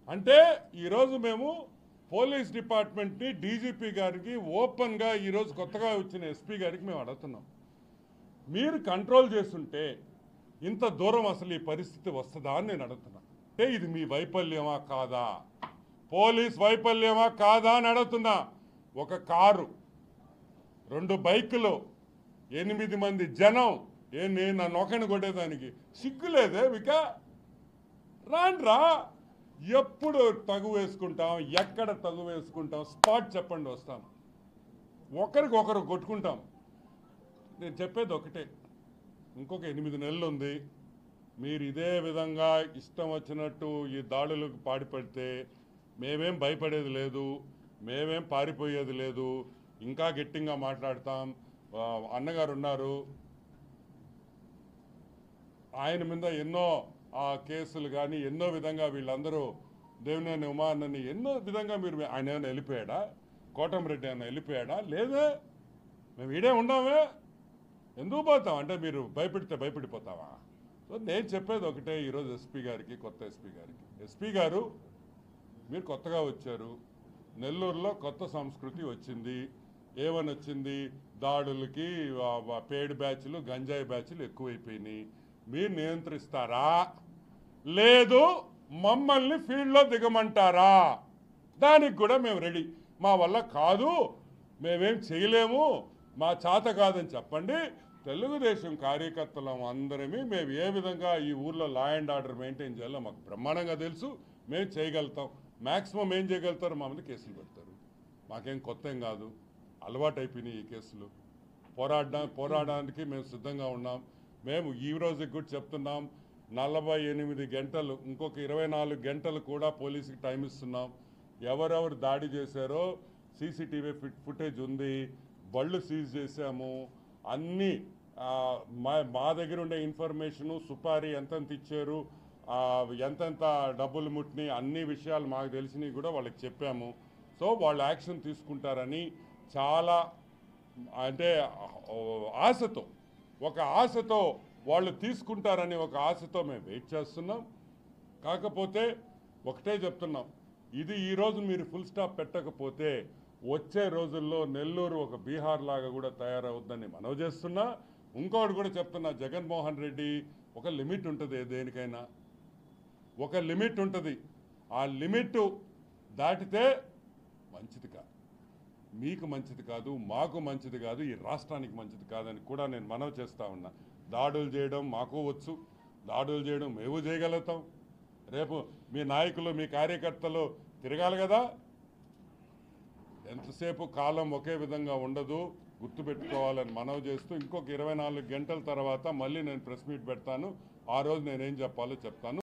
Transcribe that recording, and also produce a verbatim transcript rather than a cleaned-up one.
అంటే ఈరోజు మేము పోలీస్ డిపార్ట్మెంట్ని డీజీపీ గారికి ఓపెన్గా ఈరోజు కొత్తగా వచ్చిన ఎస్పీ గారికి మేము అడుగుతున్నాం, మీరు కంట్రోల్ చేస్తుంటే ఇంత దూరం అసలు ఈ పరిస్థితి వస్తుందా అని నేను అడుగుతున్నా. అంటే ఇది మీ వైఫల్యమా కాదా, పోలీస్ వైఫల్యమా కాదా అని అడుగుతున్నా. ఒక కారు, రెండు బైకులు, ఎనిమిది మంది జనం, ఏ నేను నా నొకని కొట్టేదానికి సిగ్గులేదే విక? రాండ్రా, ఎప్పుడు తగు వేసుకుంటాం, ఎక్కడ తగు వేసుకుంటాం, స్పాట్ చెప్పండి వస్తాం, ఒకరికి ఒకరు కొట్టుకుంటాం. నేను చెప్పేది ఒకటే, ఇంకొక ఎనిమిది నెలలు ఉంది. మీరు ఇదే విధంగా ఇష్టం వచ్చినట్టు ఈ దాడులకు పాడిపడితే మేమేం భయపడేది లేదు, మేమేం పారిపోయేది లేదు, ఇంకా గట్టిగా మాట్లాడతాం. అన్నగారు ఉన్నారు, ఆయన మీద ఎన్నో కేసులు కానీ ఎన్నో విధంగా వీళ్ళందరూ దేవినేని ఉమా అన్నని ఎన్నో విధంగా మీరు ఆయన ఏమైనా వెళ్ళిపోయాడా, కోటమిరెడ్డి ఏమైనా వెళ్ళిపోయాడా? లేదే, మేము ఈడే ఉన్నామే, ఎందుకు పోతాం అంటే మీరు భయపెడితే భయపడిపోతావా? సో నేను చెప్పేది ఒకటే ఈరోజు ఎస్పీ గారికి, కొత్త ఎస్పీ గారికి, ఎస్పీ గారు మీరు కొత్తగా వచ్చారు, నెల్లూరులో కొత్త సంస్కృతి వచ్చింది. ఏమని వచ్చింది? దాడులకి పేడ్ బ్యాచ్లు, గంజాయి బ్యాచ్లు ఎక్కువైపోయినాయి. మీరు నియంత్రిస్తారా, లేదు మమ్మల్ని ఫీల్డ్లో దిగమంటారా? దానికి కూడా మేము రెడీ. మా వల్ల కాదు, మేమేం చేయలేము, మా చేత కాదని చెప్పండి. తెలుగుదేశం కార్యకర్తలం అందరమీ మేము ఏ విధంగా ఈ ఊర్లో లా అండ్ ఆర్డర్ మెయింటైన్ చేయాలో మాకు బ్రహ్మాండంగా తెలుసు, మేము చేయగలుగుతాం. మ్యాక్సిమం ఏం చేయగలుగుతారు, మా మీద కేసులు పెడతారు. మాకేం కొత్త ఏం కాదు, అలవాటు అయిపోయినాయి ఈ కేసులు. పోరాడడా పోరాడడానికి మేము సిద్ధంగా ఉన్నాం. మేము ఈ రోజుకి కూడా చెప్తున్నాం, నలభై ఎనిమిది గంటలు ఇంకొక ఇరవై నాలుగు గంటలు కూడా పోలీసుకి టైం ఇస్తున్నాం. ఎవరెవరు దాడి చేశారో సీసీటీవీ ఫుటేజ్ ఉంది, బళ్ళు సీజ్ చేశాము. అన్నీ మా మా దగ్గర ఉండే ఇన్ఫర్మేషను, సుపారీ ఎంతెంత ఇచ్చారు, ఎంతెంత డబ్బులు ముట్టినాయి, అన్ని విషయాలు మాకు తెలిసినవి కూడా వాళ్ళకి చెప్పాము. సో వాళ్ళు యాక్షన్ తీసుకుంటారని చాలా అంటే ఆశతో, ఒక ఆశతో వాళ్ళు తీసుకుంటారని ఒక ఆశతో మేము వెయిట్ చేస్తున్నాం. కాకపోతే ఒకటే చెప్తున్నాం, ఇది ఈరోజు మీరు ఫుల్ స్టాప్ పెట్టకపోతే వచ్చే రోజుల్లో నెల్లూరు ఒక బీహార్ లాగా కూడా తయారవుద్దని మనవి చేస్తున్నా. ఇంకోటి కూడా చెప్తున్నా, జగన్మోహన్ రెడ్డి ఒక లిమిట్ ఉంటుంది, దేనికైనా ఒక లిమిట్ ఉంటుంది. ఆ లిమిట్ దాటితే మంచిది కాదు, మీకు మంచిది కాదు, మాకు మంచిది కాదు, ఈ రాష్ట్రానికి మంచిది కాదని కూడా నేను మనవి చేస్తూ ఉన్నా. దాడులు చేయడం మాకు వచ్చు, దాడులు చేయడం మేము చేయగలుగుతాం. రేపు మీ నాయకులు, మీ కార్యకర్తలు తిరగాలి కదా, ఎంతసేపు కాలం ఒకే విధంగా ఉండదు, గుర్తుపెట్టుకోవాలని మనవి చేస్తూ ఇంకొక ఇరవై నాలుగు గంటల తర్వాత మళ్ళీ నేను ప్రెస్ మీట్ పెడతాను. ఆ రోజు నేనేం చెప్పాలో చెప్తాను.